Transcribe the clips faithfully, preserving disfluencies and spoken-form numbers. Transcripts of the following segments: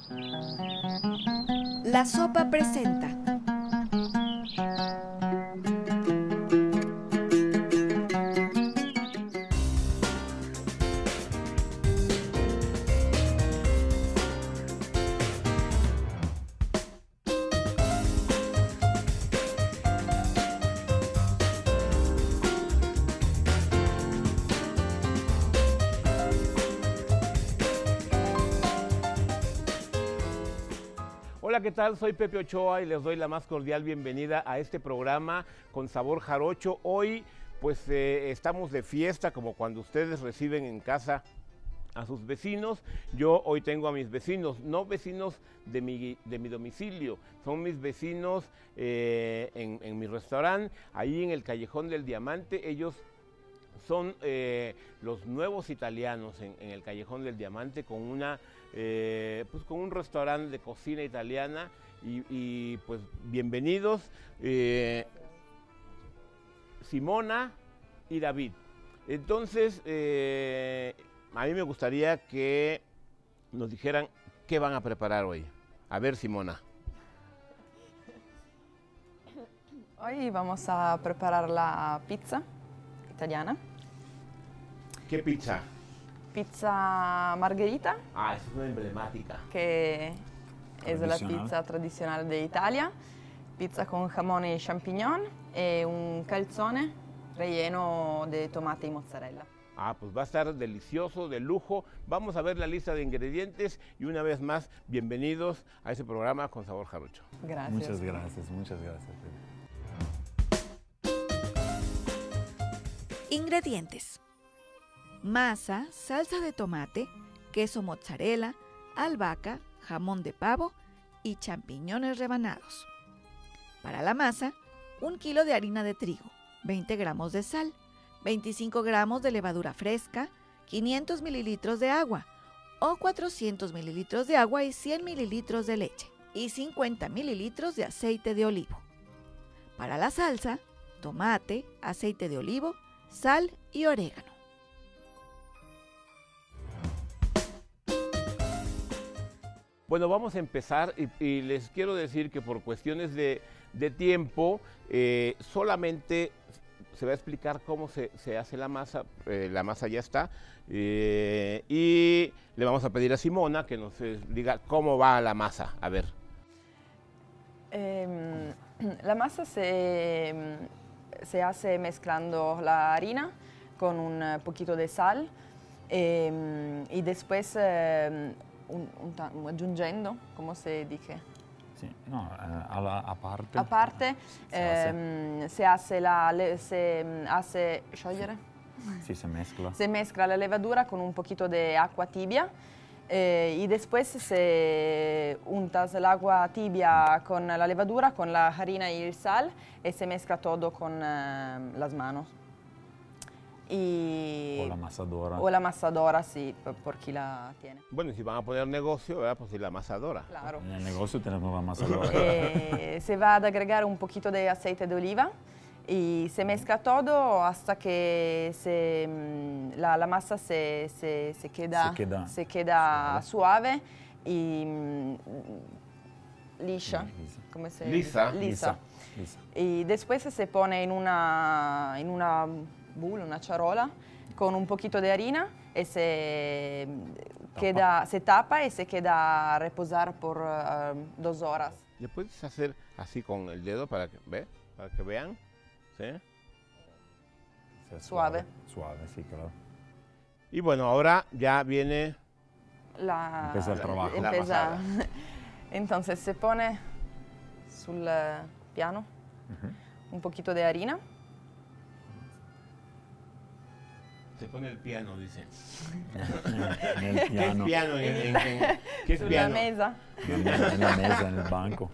La Sopa presenta. Hola, ¿qué tal? Soy Pepe Ochoa y les doy la más cordial bienvenida a este programa con sabor jarocho. Hoy pues eh, estamos de fiesta, como cuando ustedes reciben en casa a sus vecinos. Yo hoy tengo a mis vecinos, no vecinos de mi, de mi domicilio, son mis vecinos eh, en, en mi restaurante, ahí en el Callejón del Diamante. Ellos son eh, los nuevos italianos en, en el Callejón del Diamante, con una eh, pues con un restaurante de cocina italiana y, y pues bienvenidos eh, Simona y David. Entonces eh, a mí me gustaría que nos dijeran qué van a preparar hoy. A ver, Simona. Hoy vamos a preparar la pizza italiana. ¿Qué pizza? Pizza margherita. Ah, es una emblemática. Que es la pizza tradicional de Italia. Pizza con jamón y champiñón y un calzone relleno de tomate y mozzarella. Ah, pues va a estar delicioso, de lujo. Vamos a ver la lista de ingredientes y una vez más, bienvenidos a este programa con sabor jarocho. Gracias. Muchas gracias, muchas gracias. Ingredientes: masa, salsa de tomate, queso mozzarella, albahaca, jamón de pavo y champiñones rebanados. Para la masa, un kilo de harina de trigo, veinte gramos de sal, veinticinco gramos de levadura fresca, quinientos mililitros de agua o cuatrocientos mililitros de agua y cien mililitros de leche y cincuenta mililitros de aceite de olivo. Para la salsa, tomate, aceite de olivo, sal y orégano. Bueno, vamos a empezar y, y les quiero decir que por cuestiones de, de tiempo eh, solamente se va a explicar cómo se, se hace la masa. Eh, la masa ya está eh, y le vamos a pedir a Simona que nos eh, diga cómo va la masa. A ver. Eh, la masa se, se hace mezclando la harina con un poquito de sal eh, y después eh, un, un, aggiungendo, ¿cómo se dice? Sí, no, eh, a la, aparte. Aparte se, eh, hace. se hace la se hace sciogliere. Sí, se mezcla. Se mezcla la levadura con un poquito de agua tibia eh, y después se untas el agua tibia con la levadura, con la harina y el sal y se mezcla todo con eh, las manos. Y o la masadora. O la masadora, sí, por quien la tiene. Bueno, si van a poner negocio, ¿verdad? Pues sí, la masadora. Claro. En el negocio tenemos la masadora. Eh, se va a agregar un poquito de aceite de oliva y se mezcla todo hasta que se, la, la masa se, se, se queda, se queda, se queda suave y liscia. Lisa. ¿Cómo se Lisa. Lisa. Lisa. Y después se pone en una, en una bowl, una charola, con un poquito de harina y se, Tapa. queda, se tapa y se queda a reposar por uh, dos horas. ¿Le puedes hacer así con el dedo para que, ¿ve? Para que vean? ¿Sí? Sea Suave. Suave, sí, claro. Y bueno, ahora ya viene La, Empieza el trabajo. La empieza- masada. Entonces se pone sul piano Uh-huh. un poquito de harina. Se pone el piano, dice. En el ¿Qué es piano, piano? En, en- en- ¿Qué es Sulla piano? mesa. en la, en la mesa, en el banco.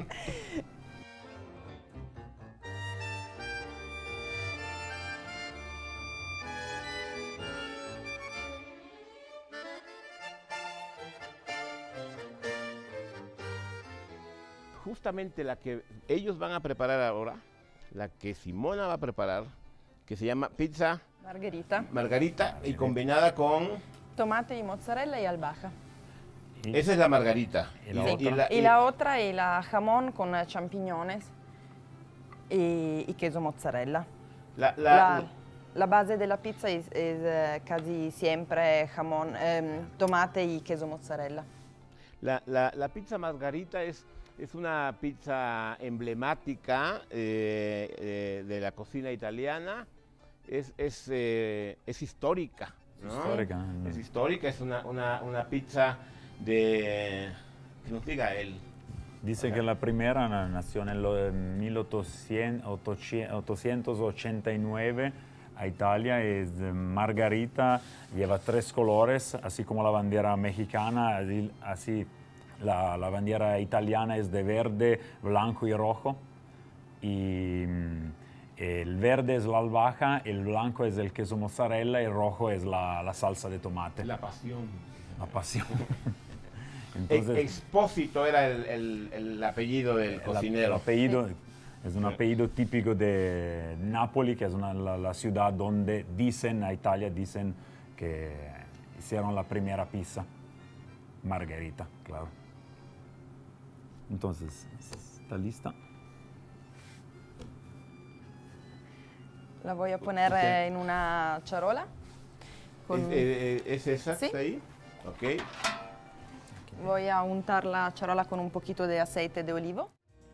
Justamente la que ellos van a preparar ahora, la que Simona va a preparar, que se llama pizza Margherita. margarita y combinada con Tomate y mozzarella y albahaca. Y- Esa es la margarita. ¿Y la Sí. otra? Y la otra es la jamón con eh, champiñones y, y queso mozzarella. la- la- La, la base de la pizza es, es, eh, casi siempre jamón, em, tomate y queso mozzarella. La, la- la pizza margarita es, es una pizza emblemática eh, eh, de la cocina italiana, es, es, eh, es histórica, ¿no? Histórica, ¿no? Es histórica, es una, una- una pizza de, que nos diga él, Dice que la primera na- nació en el mil ochocientos ochenta y nueve a Italia, es de margarita, lleva tres colores, así como la bandera mexicana, así, así la, la bandera italiana es de verde, blanco y rojo. Y mm, el verde es la albahaca, el blanco es el queso mozzarella y el rojo es la, la salsa de tomate. la pasión. La pasión. Ex- Expósito era el, el- el apellido del El, cocinero. el apellido es un apellido típico de Nápoli, que es una- la, la ciudad donde dicen, a Italia dicen que hicieron la primera pizza. Margarita, claro. Entonces, ¿está lista? La voy a poner Ok. eh, en una charola. con- ¿Es, eh, ¿es esa Sí. está ahí? Ok. Voy a untar la charola con un poquito de aceite de olivo.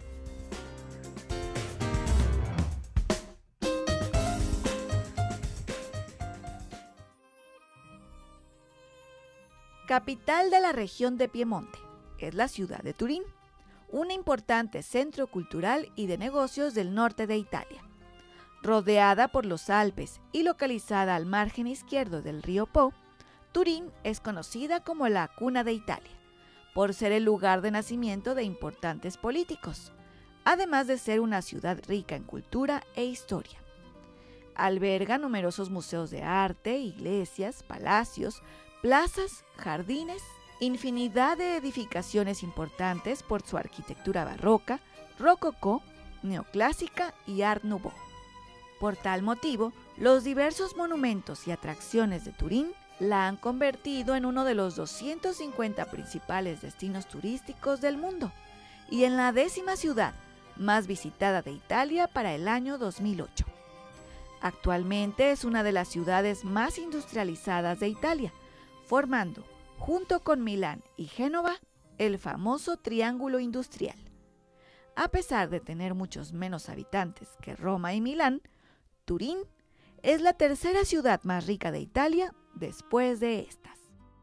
Capital de la región de Piemonte, es la ciudad de Turín, un importante centro cultural y de negocios del norte de Italia. Rodeada por los Alpes y localizada al margen izquierdo del río Po, Turín es conocida como la cuna de Italia, por ser el lugar de nacimiento de importantes políticos, además de ser una ciudad rica en cultura e historia. Alberga numerosos museos de arte, iglesias, palacios, plazas, jardines, infinidad de edificaciones importantes por su arquitectura barroca, rococó, neoclásica y art nouveau. Por tal motivo, los diversos monumentos y atracciones de Turín la han convertido en uno de los doscientos cincuenta principales destinos turísticos del mundo y en la décima ciudad más visitada de Italia para el año dos mil ocho. Actualmente es una de las ciudades más industrializadas de Italia, formando, junto con Milán y Génova, el famoso Triángulo Industrial. A pesar de tener muchos menos habitantes que Roma y Milán, Turín es la tercera ciudad más rica de Italia después de estas.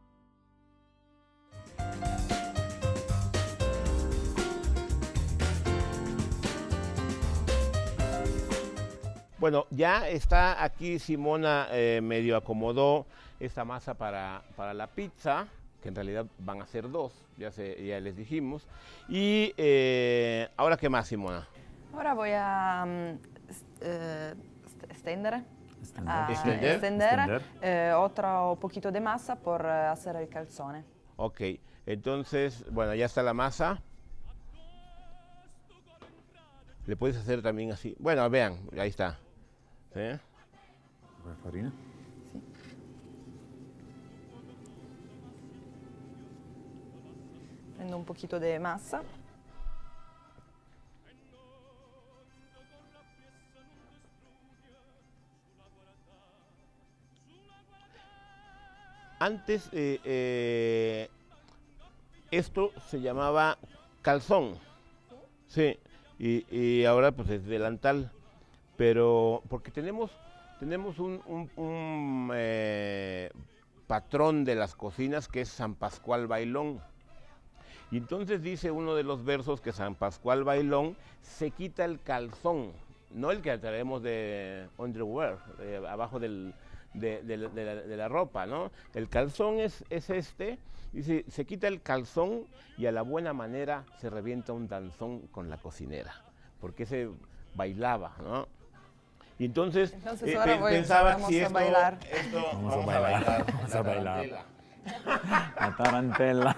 Bueno, ya está aquí Simona, eh, medio acomodó esta masa para, para la pizza, que en realidad van a ser dos, ya, se, ya les dijimos. Y eh, ahora, ¿qué más, Simona? Ahora voy a mm, est- eh, est- extender, Extender. a Extender. extender, Extender. eh, otro poquito de masa por eh, hacer el calzone. Ok, entonces, bueno, ya está la masa. Le puedes hacer también así. Bueno, vean, ahí está. ¿Sí? ¿La farina? Prendo un poquito de masa. Antes eh, eh, esto se llamaba calzón, sí, y, y ahora pues es delantal, pero porque tenemos, tenemos un, un- un, eh, patrón de las cocinas que es San Pascual Bailón. Y entonces dice uno de los versos que San Pascual Bailón se quita el calzón, no el que traemos de underwear, eh, abajo del, de, de la- de la, de la ropa, ¿no? El calzón es, es este, dice, se quita el calzón y a la buena manera se revienta un danzón con la cocinera, porque se bailaba, ¿no? Y entonces, Entonces eh, ahora pe- voy- pensaba vamos si a esto, bailar. esto- Vamos a bailar, vamos la a bailar. tarantela. La tarantela.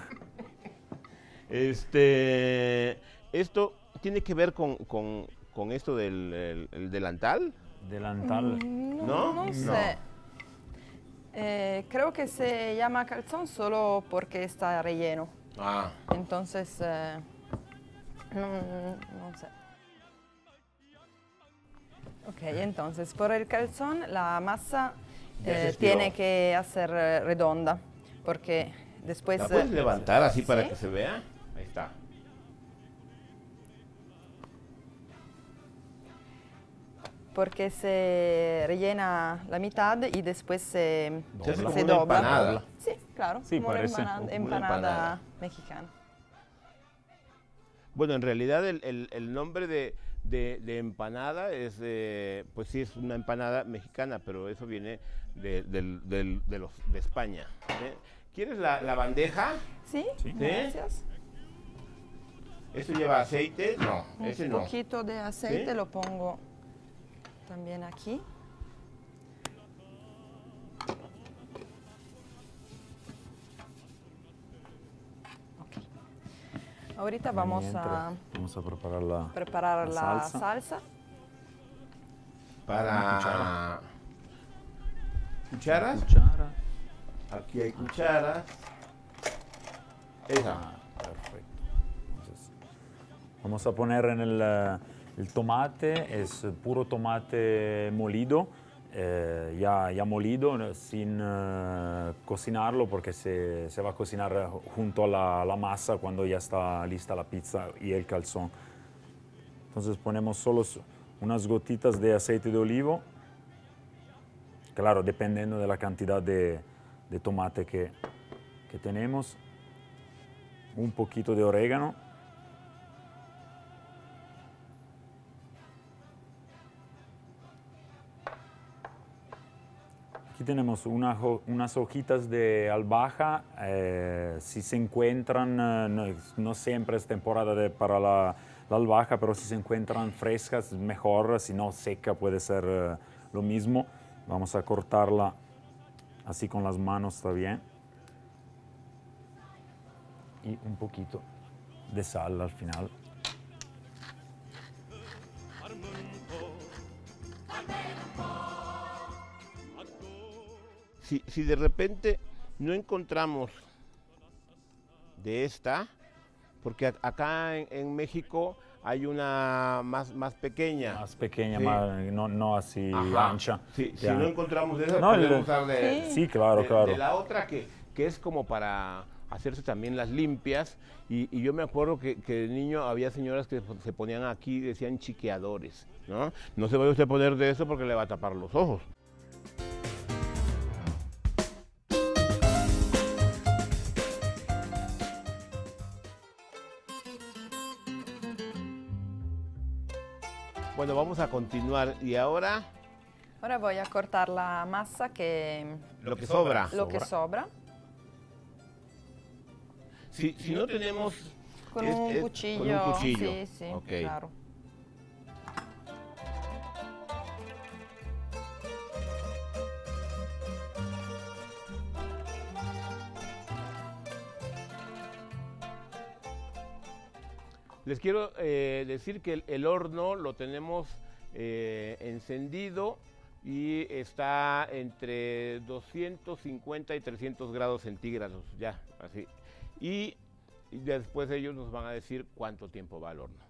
Este, esto tiene que ver con, con- con esto del el- el delantal. Delantal. No, ¿No? no No. sé. Eh, creo que se llama calzón solo porque está relleno. Ah. Entonces, eh, no, no sé. Ok, entonces por el calzón la masa Ya se eh, estiró. tiene que hacer eh, redonda, porque después... ¿La puedes eh, levantar así para ¿sí? que se vea? Ahí está. Porque se rellena la mitad y después se, Se hace como se una dobla. empanada. Sí, claro, Sí, como una parece. empanada, Como una empanada empanada. mexicana. Bueno, en realidad el, el- el nombre de, de- de empanada es, eh, pues sí, es una empanada mexicana, pero eso viene de, del- del- de los, de España. ¿eh? ¿Quieres la, la bandeja? Sí, Sí. gracias. ¿Esto lleva aceite? No, Un ese no. poquito de aceite ¿Sí? lo pongo también aquí. Ok. Ahorita vamos Mientras, a Vamos a preparar la, preparar la la salsa. salsa. Para... ¿Cucharas? cuchara. Aquí hay cucharas. Esa. Ah, perfecto. Entonces, vamos a poner en el, eh, el tomate, es puro tomate molido, eh, ya, ya molido, eh, sin eh, cocinarlo porque se, se va a cocinar eh, junto a la, la masa cuando ya está lista la pizza y el calzón. Entonces ponemos solo s- unas gotitas de aceite de olivo, claro, dependiendo de la cantidad de, de tomate que, que tenemos. Un poquito de orégano. Aquí tenemos una ho- unas hojitas de albahaca. eh, si se encuentran, eh, no, no siempre es temporada de- para la, la albahaca, pero si se encuentran frescas, mejor. Si no, seca puede ser eh, lo mismo. Vamos a cortarla así con las manos, está bien. Y un poquito de sal al final. Si, si de repente no encontramos de esta, porque a- acá en, en México hay una más, más pequeña. Más pequeña, Sí. más, no, no así Ajá. ancha. Sí, si Ya. no encontramos de esa, No, el- podemos usar de, Sí. Sí, claro, de- claro. de la otra que, que es como para hacerse también las limpias. Y, y yo me acuerdo que, que de niño había señoras que se ponían aquí, decían chiqueadores, ¿no? No se vaya usted a poner de eso porque le va a tapar los ojos. Bueno, vamos a continuar. Y ahora, Ahora voy a cortar la masa que lo que sobra. lo que sobra Si, si no tenemos... con es- un es- cuchillo. Con un cuchillo. Sí, sí, Ok. claro. Les quiero eh, decir que el, el horno lo tenemos eh, encendido y está entre doscientos cincuenta y trescientos grados centígrados, ya, así. Y, y después ellos nos van a decir cuánto tiempo va al horno.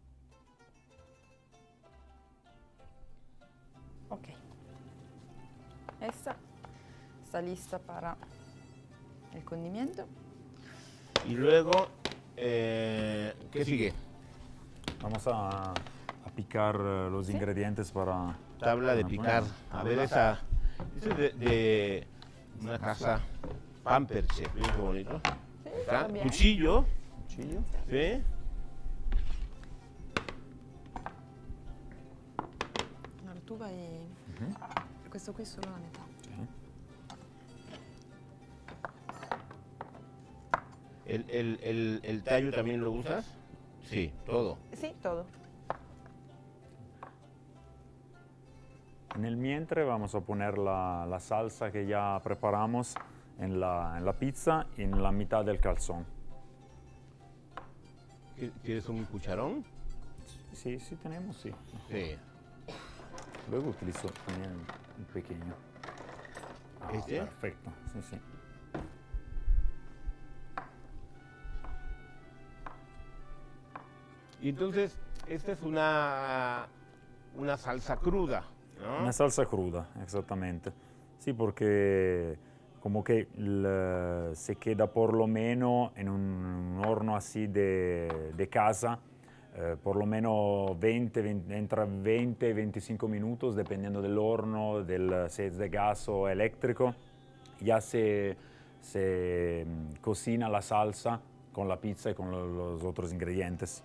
Ok. Esta está lista para el condimento. Y luego, eh, ¿qué sigue? Vamos a, a picar eh, los Sí. ingredientes para... Tabla de para picar. poner. A ver esa, esa es de, de una casa Pampers, Chef, ¿ves qué bonito? Sí, ¿Está? está bien. Cuchillo, Cuchillo. ¿sí? Allora tu vai... Questo qui solo la metà. ¿El, el, el, el tallo también lo usas? Sí, todo. Sí, todo. En el mientras vamos a poner la, la salsa que ya preparamos en la, en la pizza y en la mitad del calzón. ¿Quieres un cucharón? Sí, sí tenemos, sí. Sí. Luego utilizo también un pequeño. Ah, ¿Este? Perfecto, sí, sí. Y entonces, esta es una, una salsa cruda, ¿no? Una salsa cruda, exactamente. Sí, porque como que el, se queda por lo menos en un, un horno así de, de casa, eh, por lo menos veinte, veinte, entre veinte y veinticinco minutos, dependiendo del horno, del, si es de gas o eléctrico. Ya se, se cocina la salsa con la pizza y con lo, los otros ingredientes.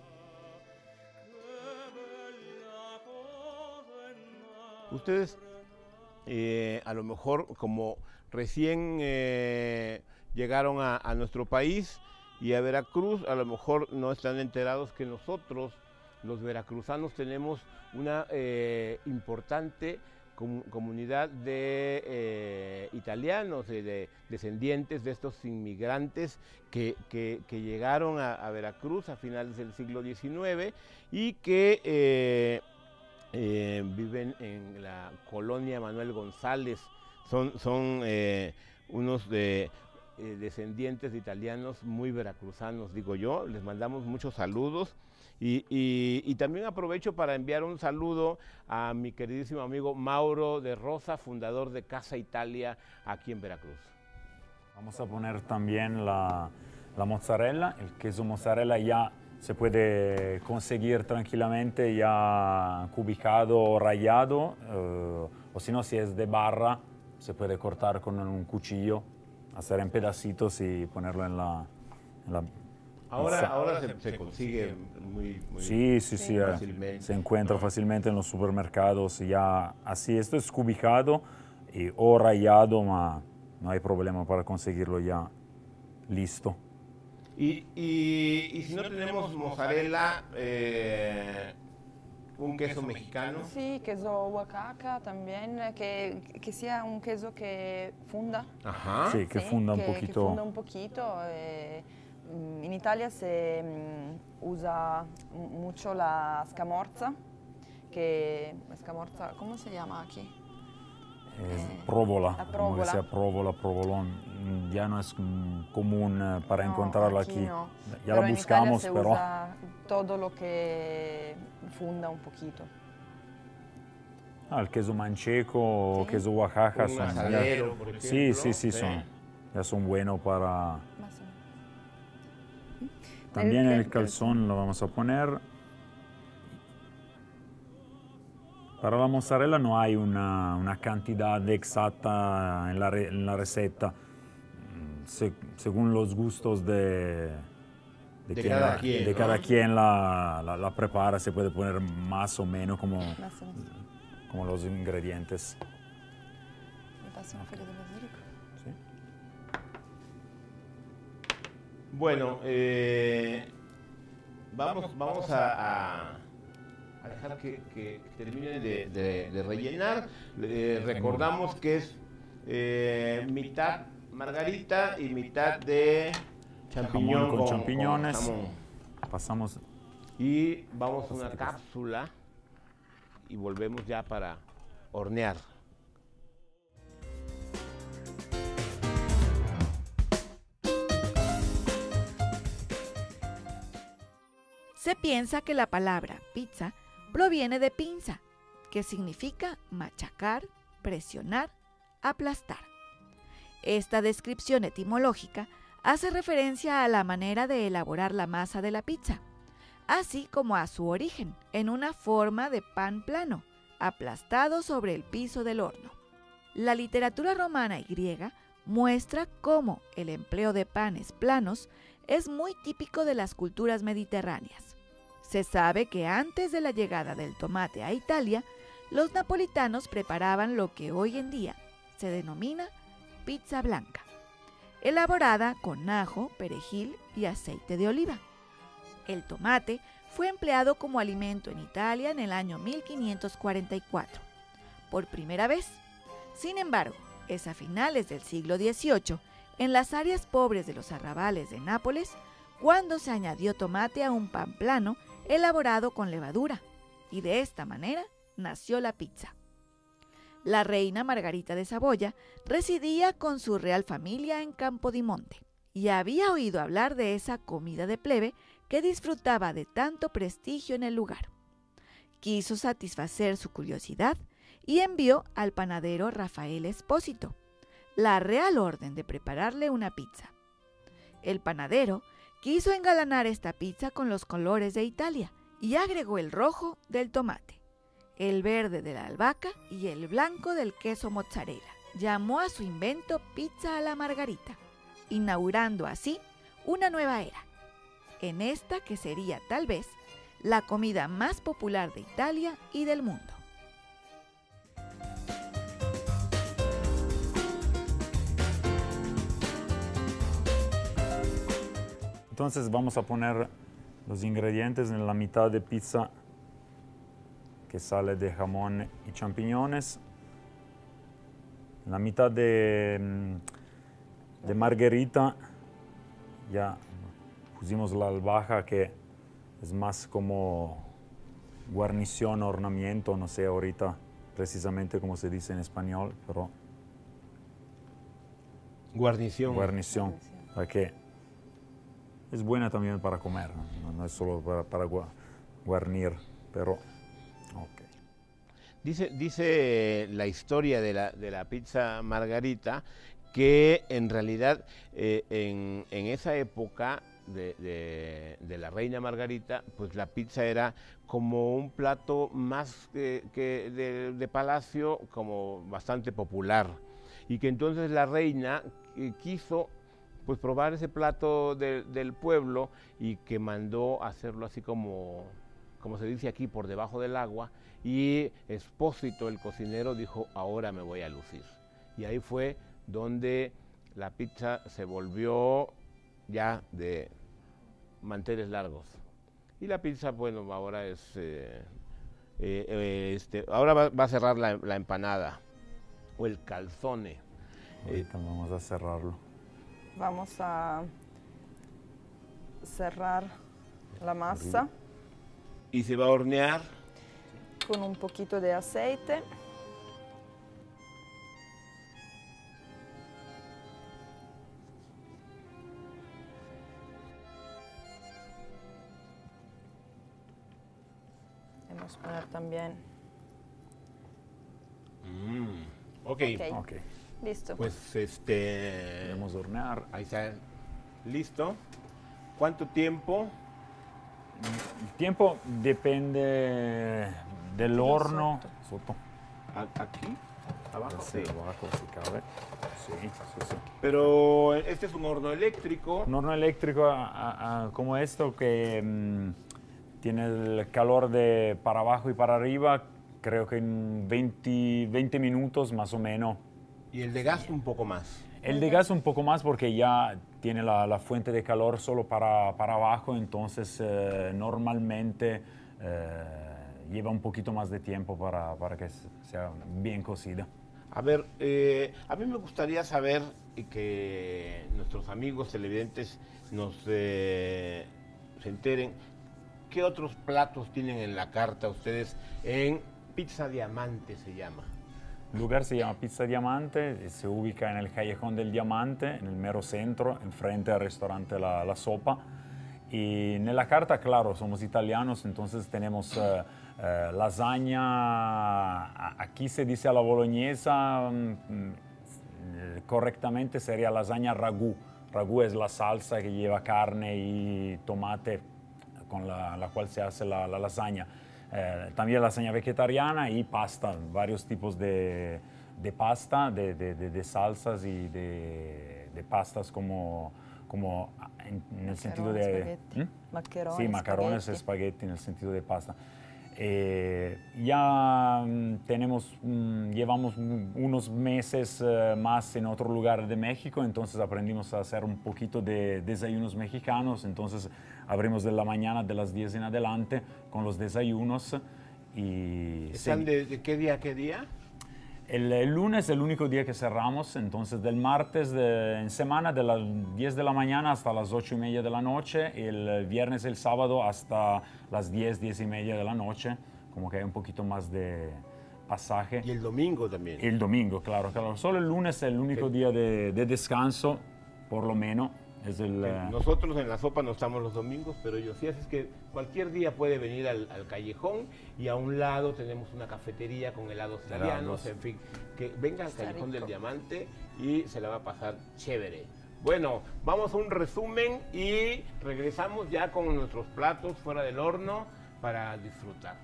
Ustedes, eh, a lo mejor, como recién eh, llegaron a, a nuestro país y a Veracruz, a lo mejor no están enterados que nosotros, los veracruzanos, tenemos una eh, importante com comunidad de eh, italianos, de, de descendientes de estos inmigrantes que, que, que llegaron a, a Veracruz a finales del siglo diecinueve y que eh, Eh, viven en la colonia Manuel González, son, son eh, unos de, eh, descendientes de italianos muy veracruzanos, digo yo. Les mandamos muchos saludos y, y, y también aprovecho para enviar un saludo a mi queridísimo amigo Mauro de Rosa, fundador de Casa Italia aquí en Veracruz. Vamos a poner también la, la mozzarella, el queso mozzarella ya se puede conseguir tranquilamente ya cubicado o rallado, eh, o si no, si es de barra, se puede cortar con un cuchillo, hacer en pedacitos y ponerlo en la... En la ahora ahora se, se consigue muy, muy sí, sí, sí, fácilmente. Eh, se encuentra fácilmente en los supermercados, ya así, esto es cubicado y, o rallado, ma no hay problema para conseguirlo ya listo. Y, y, y si no tenemos mozzarella, eh, un queso mexicano. Sí, queso Oaxaca también, que, que sea un queso que funda. Ajá. Sí, que sí, funda un que, poquito. Que funda un poquito. Eh, en Italia se um, usa mucho la scamorza, que scamorza, ¿cómo se llama aquí? Eh, provola, la como que sea provola, provolón, ya no es mm, común eh, para no, encontrarla aquí. aquí. No. Ya pero la en buscamos, Italia se pero... usa todo lo que funda un poquito. Ah, el queso manchego o Sí. queso Oaxaca Un son... asadero, ya, por ejemplo. sí, sí, sí, Sí. son, ya son buenos para... Más o menos. También El- el calzón lo vamos a poner. Para la mozzarella no hay una, una cantidad exacta en la, re, en la receta, Se, según los gustos de, de, De quien, cada la, quien, de ¿no? cada quien la, la, la prepara, se puede poner más o menos como, Más o menos. como los ingredientes. Me pasa una feria de basílico. ¿Sí? Bueno, eh, vamos, vamos a, a, a dejar que, que terminen de, de, de rellenar. Eh, recordamos que es eh, mitad margarita y mitad de champiñón Jamón con champiñones. con jamón. Pasamos. Y vamos a una cápsula y volvemos ya para hornear. Se piensa que la palabra pizza proviene de pinza, que significa machacar, presionar, aplastar. Esta descripción etimológica hace referencia a la manera de elaborar la masa de la pizza, así como a su origen, en una forma de pan plano, aplastado sobre el piso del horno. La literatura romana y griega muestra cómo el empleo de panes planos es muy típico de las culturas mediterráneas. Se sabe que antes de la llegada del tomate a Italia, los napolitanos preparaban lo que hoy en día se denomina pizza blanca, elaborada con ajo, perejil y aceite de oliva. El tomate fue empleado como alimento en Italia en el año mil quinientos cuarenta y cuatro, por primera vez. Sin embargo, es a finales del siglo dieciocho, en las áreas pobres de los arrabales de Nápoles, cuando se añadió tomate a un pan plano elaborado con levadura, y de esta manera nació la pizza. La reina Margarita de Saboya residía con su real familia en Campodimonte, y había oído hablar de esa comida de plebe que disfrutaba de tanto prestigio en el lugar. Quiso satisfacer su curiosidad y envió al panadero Rafael Espósito la real orden de prepararle una pizza. El panadero quiso engalanar esta pizza con los colores de Italia y agregó el rojo del tomate, el verde de la albahaca y el blanco del queso mozzarella. Llamó a su invento pizza a la margarita, inaugurando así una nueva era, en esta que sería tal vez la comida más popular de Italia y del mundo. Entonces vamos a poner los ingredientes en la mitad de pizza que sale de jamón y champiñones. En la mitad de, de margarita ya pusimos la albahaca, que es más como guarnición, ornamento, no sé ahorita precisamente cómo se dice en español, pero Guarnición. guarnición, para que es buena también para comer, no, no es solo para, para gua- guarnir, pero ok. Dice, dice la historia de la, de la pizza margarita que en realidad eh, en, en esa época de, de- de la reina Margarita, pues la pizza era como un plato más que, que de, de palacio, como bastante popular, y que entonces la reina eh, quiso pues probar ese plato de- del pueblo, y que mandó hacerlo así como, como se dice aquí, por debajo del agua, y Espósito, el cocinero, dijo, ahora me voy a lucir. Y ahí fue donde la pizza se volvió ya de manteles largos. Y la pizza, bueno, ahora es, eh, eh, eh, este, ahora va, va a cerrar la, la empanada, o el calzone. Ahorita vamos a cerrarlo. Vamos a cerrar la masa Y se va a hornear. con un poquito de aceite. Vamos a poner también. Mm, ok, Ok. Ok, Listo. pues este, podemos hornear. ahí está, listo. ¿Cuánto tiempo? El tiempo depende del horno. Sotto. A- ¿Aquí? ¿Abajo? Sí, Sí. abajo si cabe. Sí, sí, sí. Pero este es un horno eléctrico. Un horno eléctrico a- a- a- como esto que mm, tiene el calor de para abajo y para arriba, creo que en veinte, veinte minutos más o menos. Y el de gas un poco más. El de gas un poco más porque ya tiene la, la fuente de calor solo para, para abajo, entonces eh, normalmente eh, lleva un poquito más de tiempo para, para que sea bien cocida. A ver, eh, a mí me gustaría saber, y que nuestros amigos televidentes nos eh, se enteren, ¿qué otros platos tienen en la carta ustedes en Pizza Diamante se llama? El lugar se llama Pizza Diamante, se ubica en el Callejón del Diamante, en el mero centro, enfrente al restaurante La, La Sopa. Y en la carta, claro, somos italianos, entonces tenemos eh, eh, lasaña, a- aquí se dice a la boloñesa, mm, eh, correctamente sería lasaña ragù. Ragù es la salsa que lleva carne y tomate con la, la cual se hace la, la lasaña. Eh, también lasaña vegetariana y pasta, varios tipos de, de pasta, de, de- de- de salsas y de, de pastas como, como en, en el sentido de... Spaghetti. ¿Mm? Macaroni, Sí, macarrones, spaghetti. espagueti en el sentido de pasta. Eh, ya mm, tenemos, mm, llevamos mm, unos meses eh, más en otro lugar de México, entonces aprendimos a hacer un poquito de desayunos mexicanos, entonces abrimos de la mañana de las diez en adelante con los desayunos y ¿Están sí, de, de qué día a qué día? el, el lunes es el único día que cerramos, entonces del martes de- en semana de las diez de la mañana hasta las ocho y media de la noche, el viernes y el sábado hasta las diez, diez y media de la noche, como que hay un poquito más de pasaje. Y el domingo también. El domingo, claro, claro. Solo el lunes es el único Sí. día de, de descanso, por lo menos. Es el, Eh, uh, Nosotros en la sopa no estamos los domingos, pero ellos sí, así es que cualquier día puede venir al, al callejón y a un lado tenemos una cafetería con helados italianos, Helados. en fin, que venga al Está Callejón del rico. Diamante y se la va a pasar chévere. Bueno, vamos a un resumen y regresamos ya con nuestros platos fuera del horno para disfrutar.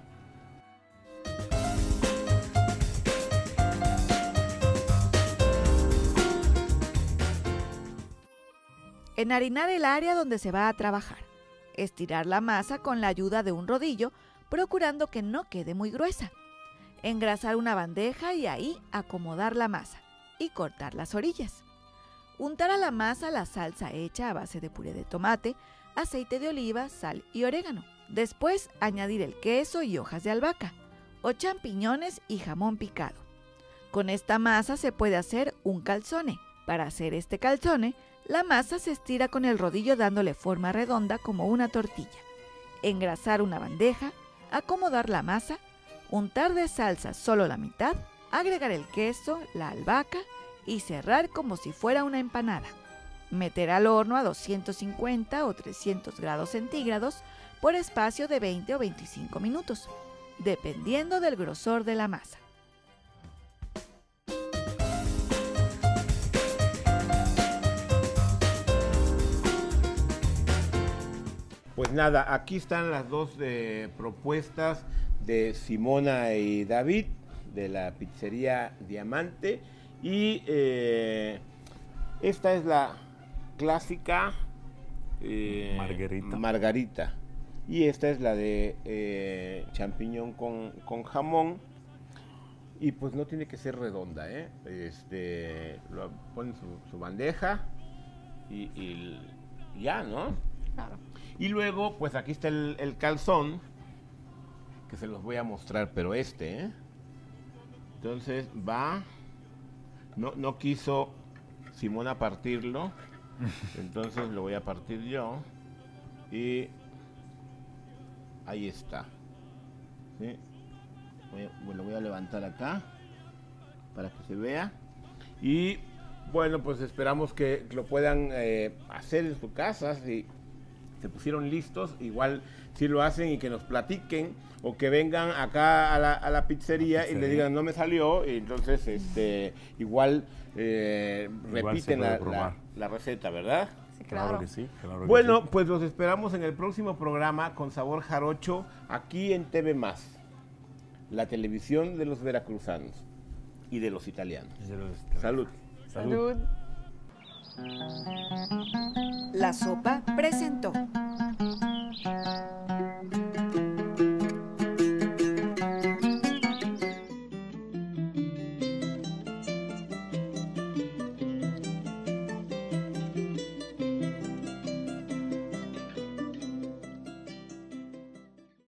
Enharinar el área donde se va a trabajar. Estirar la masa con la ayuda de un rodillo, procurando que no quede muy gruesa. Engrasar una bandeja y ahí acomodar la masa y cortar las orillas. Untar a la masa la salsa hecha a base de puré de tomate, aceite de oliva, sal y orégano. Después añadir el queso y hojas de albahaca, o champiñones y jamón picado. Con esta masa se puede hacer un calzone. Para hacer este calzone, la masa se estira con el rodillo dándole forma redonda como una tortilla. Engrasar una bandeja, acomodar la masa, untar de salsa solo la mitad, agregar el queso, la albahaca y cerrar como si fuera una empanada. Meter al horno a doscientos cincuenta o trescientos grados centígrados por espacio de veinte o veinticinco minutos, dependiendo del grosor de la masa. Pues nada, aquí están las dos eh, propuestas de Simona y David de la pizzería Diamante y eh, esta es la clásica eh, Margarita. Margarita y esta es la de eh, champiñón con, con jamón y pues no tiene que ser redonda, ¿eh? Este, lo ponen su, su bandeja y, y ya, ¿no? Claro. Y luego, pues aquí está el, el calzón, que se los voy a mostrar, pero este, ¿eh? Entonces va, no, no quiso Simona partirlo, entonces lo voy a partir yo y ahí está. ¿Sí? Voy a- bueno, lo voy a levantar acá para que se vea y bueno, pues esperamos que lo puedan eh, hacer en su casa, si se pusieron listos, igual si lo hacen y que nos platiquen o que vengan acá a la, a la pizzería La y le pizzería. digan no me salió y entonces este igual, eh, Igual se repiten puede la, probar. la- la receta, ¿verdad? Sí, Claro claro. que sí, claro que Bueno, sí. pues los esperamos en el próximo programa con Sabor Jarocho aquí en T V Más, la televisión de los veracruzanos y de los italianos. Salud. Salud. Salud. La sopa presentó